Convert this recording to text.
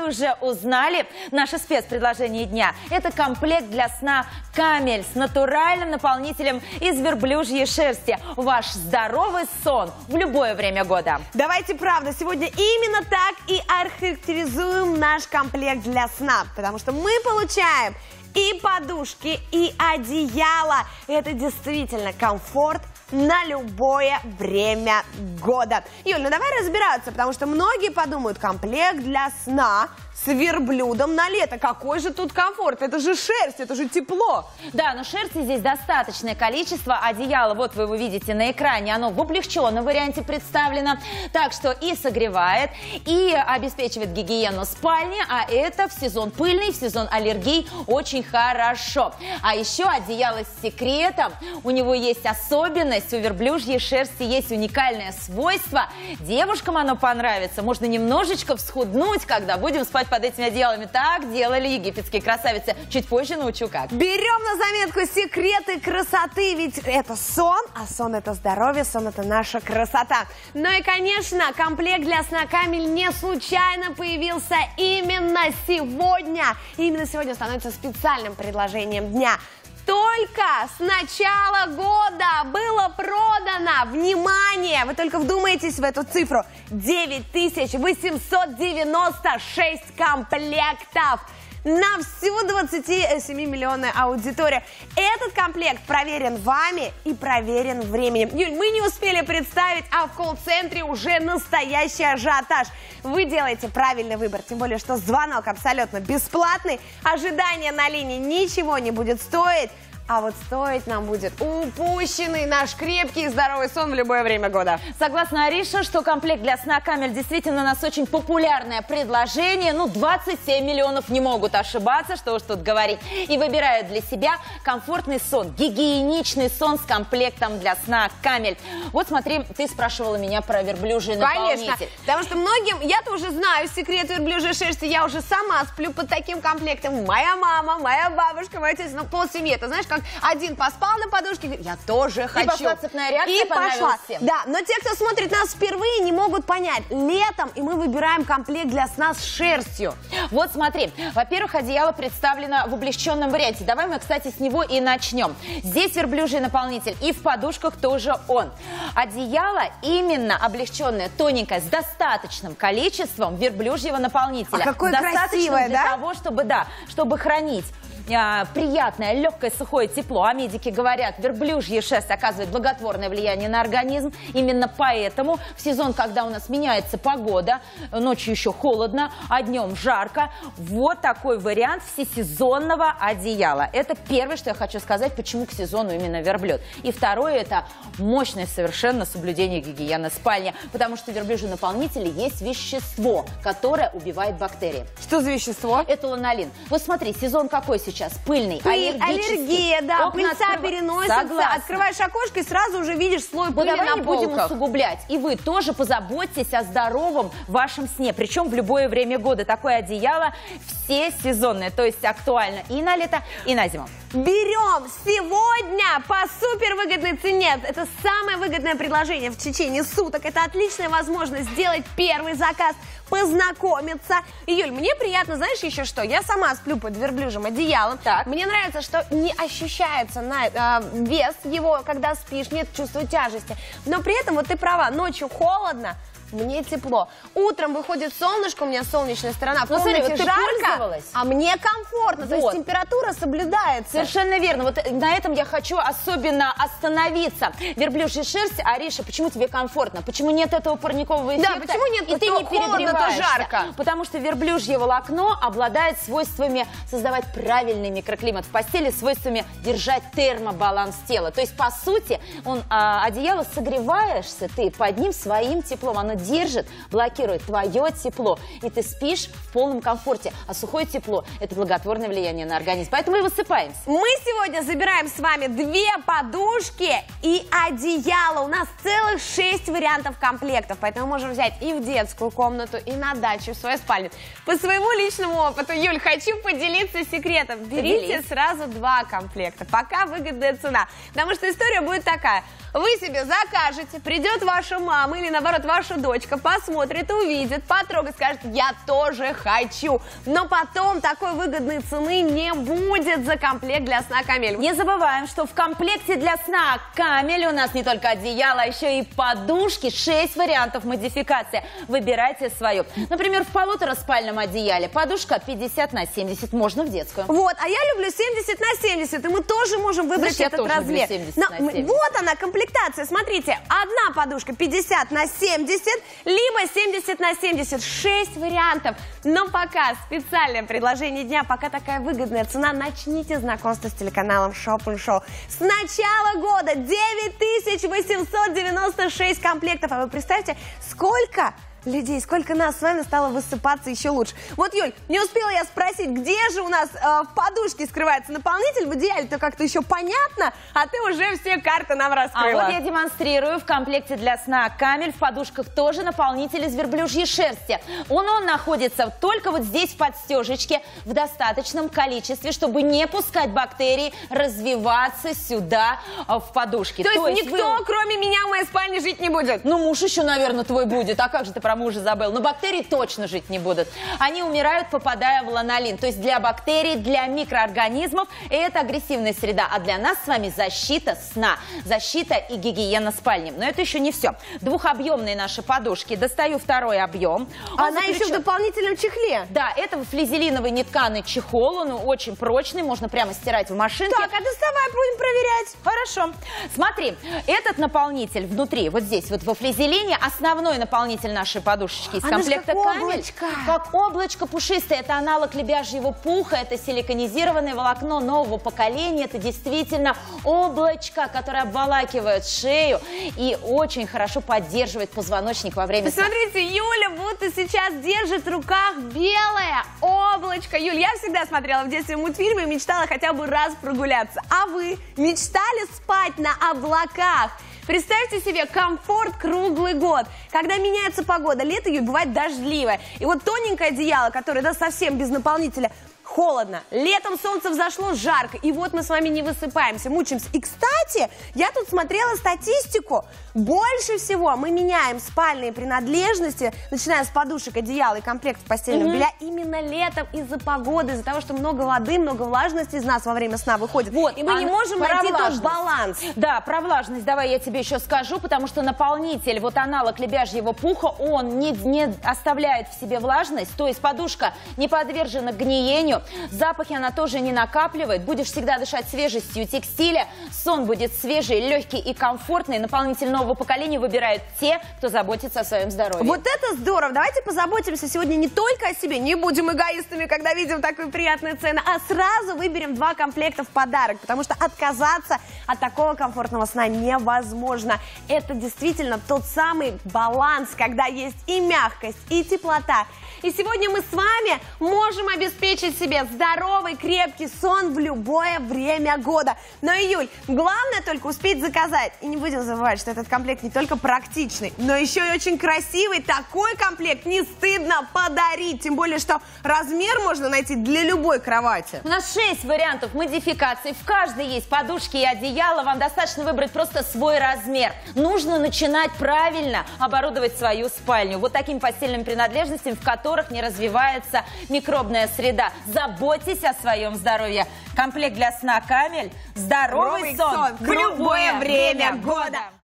вы уже узнали наше спецпредложение дня. Это комплект для сна «Камель» с натуральным наполнителем из верблюжьей шерсти. Ваш здоровый сон в любое время года. Давайте, правда, сегодня именно так и охарактеризуем наш комплект для сна. Потому что мы получаем и подушки, и одеяло. Это действительно комфорт на любое время года. Юль, ну давай разбираться, потому что многие подумают, комплект для сна с верблюдом на лето. Какой же тут комфорт? Это же шерсть, это же тепло. Да, но шерсти здесь достаточное количество. Одеяло, вот вы его видите на экране, оно в облегченном варианте представлено. Так что и согревает, и обеспечивает гигиену спальни. А это в сезон пыльный, в сезон аллергий очень хорошо. А еще одеяло с секретом. У него есть особенность, у верблюжьей шерсти есть уникальное свойство. Девушкам оно понравится. Можно немножечко всхуднуть, когда будем спать под этими одеялами. Так делали египетские красавицы. Чуть позже научу как. Берем на заметку секреты красоты, ведь это сон, а сон это здоровье, сон это наша красота. Ну и, конечно, комплект для сна «Камель» не случайно появился именно сегодня. И именно сегодня становится специальным предложением дня. Только с начала года было продано, внимание, вы только вдумайтесь в эту цифру, 9896 комплектов на всю 27-миллионную аудиторию. Этот комплект проверен вами и проверен временем. Юль, мы не успели представить, а в колл-центре уже настоящий ажиотаж. Вы делаете правильный выбор, тем более, что звонок абсолютно бесплатный, ожидание на линии ничего не будет стоить. А вот стоить нам будет упущенный наш крепкий и здоровый сон в любое время года. Согласна Ариша, что комплект для сна «Камель» действительно у нас очень популярное предложение. Ну, 27 миллионов не могут ошибаться, что уж тут говорить. И выбирают для себя комфортный сон, гигиеничный сон с комплектом для сна «Камель». Вот смотри, ты спрашивала меня про верблюжий наполнитель. Конечно, потому что многим, я-то уже знаю секрет верблюжьей шерсти, я уже сама сплю под таким комплектом. Моя мама, моя бабушка, мой отец, ну, полсемьи. Ты знаешь, как один поспал на подушке, говорит, я тоже хочу. И пошла цепная реакция, и пошла. Всем. Да, но те, кто смотрит нас впервые, не могут понять. Летом, и мы выбираем комплект для сна с шерстью. Вот смотри, во-первых, одеяло представлено в облегченном варианте. Давай мы, кстати, с него и начнем. Здесь верблюжий наполнитель, и в подушках тоже он. Одеяло именно облегченное, тоненькое, с достаточным количеством верблюжьего наполнителя. А какое красивое, для да? того, чтобы хранить приятное, легкое, сухое тепло. А медики говорят, верблюжья шерсть оказывает благотворное влияние на организм. Именно поэтому в сезон, когда у нас меняется погода, ночью еще холодно, а днем жарко, вот такой вариант всесезонного одеяла. Это первое, что я хочу сказать, почему к сезону именно верблюд. И второе, это мощное совершенно соблюдение гигиены спальни, потому что в верблюжьем наполнителе есть вещество, которое убивает бактерии. Что за вещество? Это ланолин. Вот смотри, сезон какой сейчас? Пыльный, аллергия, да, пыльца переносится. Согласна. Открываешь окошко и сразу уже видишь слой пыли давай на не полках. будем усугублять. И вы тоже позаботьтесь о здоровом вашем сне. Причем в любое время года. Такое одеяло все сезонное. То есть актуально и на лето, и на зиму. Берем сегодня по супервыгодной цене. Это самое выгодное предложение в течение суток. Это отличная возможность сделать первый заказ, познакомиться. И, Юль, мне приятно, знаешь еще что? Я сама сплю под верблюжьим одеялом. Так. Мне нравится, что не ощущается вес его, когда спишь, нет чувства тяжести. Но при этом, вот ты права, ночью холодно, мне тепло. Утром выходит солнышко, у меня солнечная сторона, в комнате смотри, вот жарко, а мне комфортно, то есть температура соблюдается. Совершенно верно. Вот на этом я хочу особенно остановиться. Верблюжья шерсть, Ариша, почему тебе комфортно? Почему нет этого парникового эффекта? Да, почему нет? И ты не перегреваешься? То жарко. Потому что верблюжье волокно обладает свойствами создавать правильный микроклимат в постели, свойствами держать термобаланс тела. То есть, по сути, одеяло согреваешься ты под ним своим теплом. Оно держит, блокирует твое тепло, и ты спишь в полном комфорте. А сухое тепло – это благотворное влияние на организм. Поэтому и высыпаемся. Мы сегодня забираем с вами 2 подушки и одеяло. У нас целых 6 вариантов комплектов, поэтому можем взять и в детскую комнату, и на дачу, в свою спальню. По своему личному опыту, Юль, хочу поделиться секретом. Берите сразу 2 комплекта, пока выгодная цена. Потому что история будет такая. Вы себе закажете, придет ваша мама или, наоборот, ваша дочка посмотрит, увидит, потрогает, скажет: я тоже хочу. Но потом такой выгодной цены не будет за комплект для сна Камель. Не забываем, что в комплекте для сна Камель у нас не только одеяло, а еще и подушки. 6 вариантов модификации. Выбирайте свою. Например, в полутораспальном одеяле подушка 50 на 70, можно в детскую. Вот, а я люблю 70 на 70, и мы тоже можем выбрать Значит, этот размер. 70 на 70. Вот она, комплектация. Смотрите, одна подушка 50 на 70, либо 70 на 70. 6 вариантов. Но пока специальное предложение дня, пока такая выгодная цена, начните знакомство с телеканалом Shop & Show. С начала года 9896 комплектов. А вы представьте, сколько людей, сколько нас с вами стало высыпаться еще лучше. Вот, Юль, не успела я спросить, где же у нас в подушке скрывается наполнитель, в идеале-то как-то еще понятно, а ты уже все карты нам раскрыла. А вот я демонстрирую. В комплекте для сна Камель в подушках тоже наполнитель из верблюжьей шерсти. Он находится только вот здесь в подстежечке в достаточном количестве, чтобы не пускать бактерии развиваться сюда в подушке. То есть никто, кроме меня, в моей спальне жить не будет? Ну, муж еще, наверное, твой будет. А как же ты про мужа забыл? Но бактерии точно жить не будут. Они умирают, попадая в ланолин. То есть для бактерий, для микроорганизмов это агрессивная среда. А для нас с вами защита сна, защита и гигиена спальни. Но это еще не все. Двухобъемные наши подушки. Достаю второй объем. Она еще в дополнительном чехле. Да, это флизелиновый нетканый чехол. Он очень прочный, можно прямо стирать в машинке. Так, а доставай, будем проверять. Хорошо. Смотри, этот наполнитель внутри, вот здесь, вот во флизелине, основной наполнитель нашей подушечки из комплекта Камель. Как облачко пушистое. Это аналог лебяжьего пуха, это силиконизированное волокно нового поколения. Это действительно облачко, которое обволакивает шею и очень хорошо поддерживает позвоночник во время сна. Посмотрите, Юля будто сейчас держит в руках белое облачко. Юль, я всегда смотрела в детстве мультфильмы и мечтала хотя бы раз прогуляться. А вы мечтали спать на облаках? Представьте себе комфорт круглый год. Когда меняется погода, лето ее бывает дождливое. И вот тоненькое одеяло, которое совсем без наполнителя, холодно. Летом солнце взошло, жарко. И вот мы с вами не высыпаемся, мучаемся. И, кстати, я тут смотрела статистику. Больше всего мы меняем спальные принадлежности, начиная с подушек, одеяла и комплектов постельного белья, именно летом из-за погоды, из-за того, что много воды, много влажности из нас во время сна выходит. Вот, и мы не можем найти тот баланс. Да, про влажность давай я тебе еще скажу, потому что наполнитель, вот аналог лебяжьего пуха, он не оставляет в себе влажность, то есть подушка не подвержена гниению, запахи она тоже не накапливает, будешь всегда дышать свежестью текстиля, сон будет свежий, легкий и комфортный. Наполнитель нового поколения выбирают те, кто заботится о своем здоровье. Вот это здорово! Давайте позаботимся сегодня не только о себе, не будем эгоистами, когда видим такую приятную цену, а сразу выберем 2 комплекта в подарок, потому что отказаться от такого комфортного сна невозможно. Это действительно тот самый баланс, когда есть и мягкость, и теплота. И сегодня мы с вами можем обеспечить себе здоровый, крепкий сон в любое время года. Но, Юль, главное только успеть заказать. И не будем забывать, что этот комплект не только практичный, но еще и очень красивый. Такой комплект не стыдно подарить. Тем более, что размер можно найти для любой кровати. У нас 6 вариантов модификаций. В каждой есть подушки и одеяло. Вам достаточно выбрать просто свой размер. Нужно начинать правильно оборудовать свою спальню. Вот такими постельными принадлежностями, в которых не развивается микробная среда. Заботьтесь о своем здоровье. Комплект для сна Камель. Здоровый сон в любое время года.